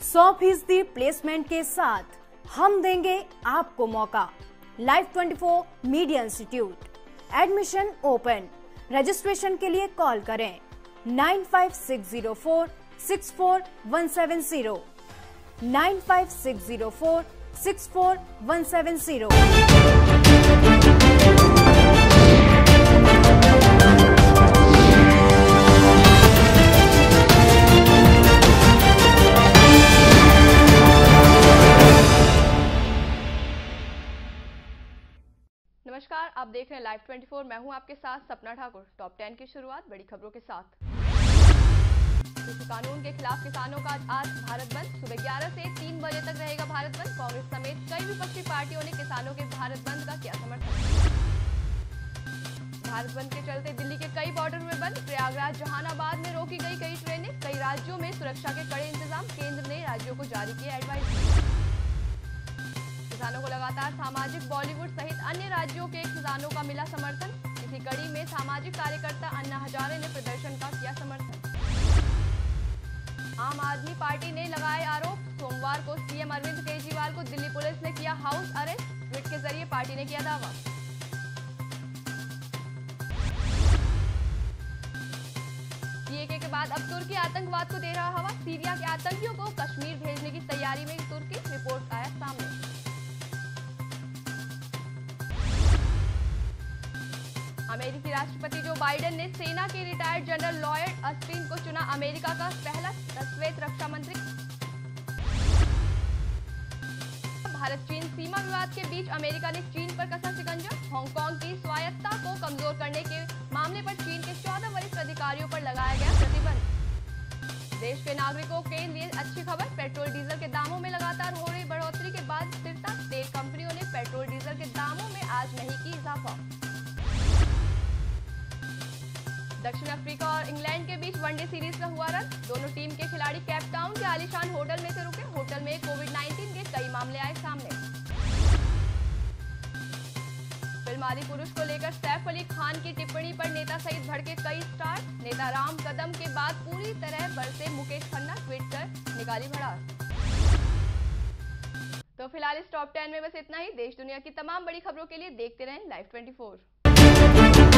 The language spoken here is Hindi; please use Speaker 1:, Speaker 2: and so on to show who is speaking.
Speaker 1: 100% प्लेसमेंट के साथ हम देंगे आपको मौका। Life 24 media institute, admission open. Registration के लिए कॉल करें 9560464170 9560464170।
Speaker 2: नमस्कार, आप देख रहे हैं लाइव 24। मैं हूं आपके साथ सपना ठाकुर। टॉप 10 की शुरुआत बड़ी खबरों के साथ। कृषि कानून के खिलाफ किसानों का आज भारत बंद। सुबह 11 से 3 बजे तक रहेगा भारत बंद। कांग्रेस समेत कई विपक्षी पार्टियों ने किसानों के भारत बंद का किया समर्थन। भारत बंद के चलते दिल्ली के कई बॉर्डर में बंद। प्रयागराज, जहानाबाद में रोकी गई कई ट्रेनें। कई राज्यों में सुरक्षा के कड़े इंतजाम। केंद्र ने राज्यों को जारी किया एडवाइजरी। किसानों को लगातार सामाजिक बॉलीवुड सहित अन्य राज्यों के किसानों का मिला समर्थन। इसी कड़ी में सामाजिक कार्यकर्ता अन्ना हजारे ने प्रदर्शन का किया समर्थन। आम आदमी पार्टी ने लगाए आरोप। सोमवार को सीएम अरविंद केजरीवाल को दिल्ली पुलिस ने किया हाउस अरेस्ट। ट्वीट के जरिए पार्टी ने किया दावा। सीएए के बाद अब तुर्की आतंकवाद को दे रहा हवा। सीरिया के आतंकियों को कश्मीर भेजने की तैयारी में तुर्की। रिपोर्ट आया सामने। अमेरिकी राष्ट्रपति जो बाइडेन ने सेना के रिटायर्ड जनरल लॉयड अस्टिन को चुना अमेरिका का पहला श्वेत रक्षा मंत्री। भारत चीन सीमा विवाद के बीच अमेरिका ने चीन पर कसा शिकंजा। हांगकांग की स्वायत्तता को कमजोर करने के मामले पर चीन के 14 वरिष्ठ अधिकारियों पर लगाया गया प्रतिबंध। देश के नागरिकों के लिए अच्छी खबर। पेट्रोल डीजल के दामों में लगातार हो रही बढ़ोतरी के बाद स्थिरता। तेल कंपनियों ने पेट्रोल डीजल के दामों में आज नहीं की इजाफा। दक्षिण अफ्रीका और इंग्लैंड के बीच वनडे सीरीज का हुआ रद्द। दोनों टीम के खिलाड़ी केप टाउन के आलीशान होटल में से रुके। होटल में कोविड-19 के कई मामले आए सामने। फिल्म आदि पुरुष को लेकर सैफ अली खान की टिप्पणी पर नेता सहित भड़के कई स्टार। नेता राम कदम के बाद पूरी तरह बरसे मुकेश खन्ना। ट्वीट कर निकाली भड़ास। तो फिलहाल इस टॉप 10 में बस इतना ही। देश दुनिया की तमाम बड़ी खबरों के लिए देखते रहें लाइव 24।